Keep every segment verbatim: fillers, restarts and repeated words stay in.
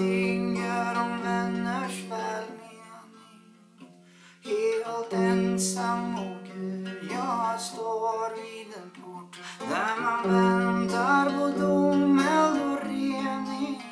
ingenting gör om vänners välmening. Helt ensam och gud, jag står vid en port där man väntar på dom, eld och rening.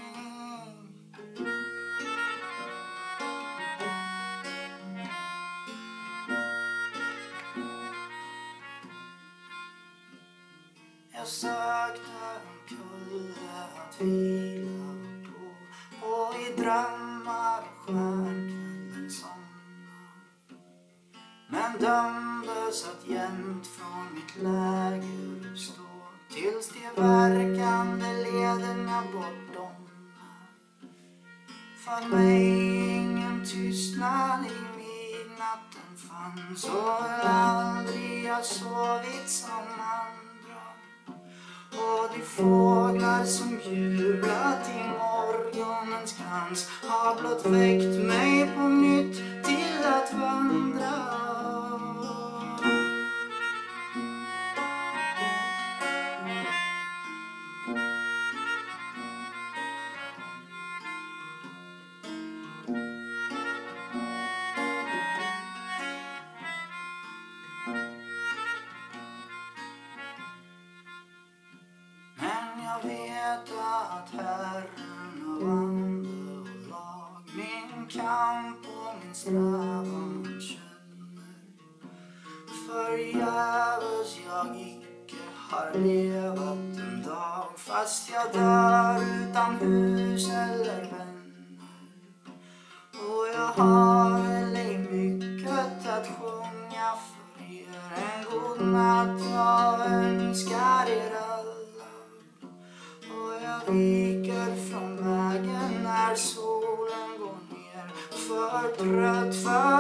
Jag sökte en kulle att vila på och i drömmar stjärnkvällen somna. Men dömdes att jämt från mitt läger uppstå tills de verkande lederna bortdomnar. För mig ingen tystnad i midnatten fanns och aldrig jag sovit som andra. Och de fåglar som jublat i morgonens krans har blott väckt mig på nytt till att vandra. Jag vet att Herren av ande och lag min kamp och min strävan känner. Förgäves jag icke har levat en dag, fast jag dör utan hus eller vänner. Och jag har väl ej mycket att sjunga för er, en god natt jag önskar er alla. Jag viker från vägen när solen går ner, för trött för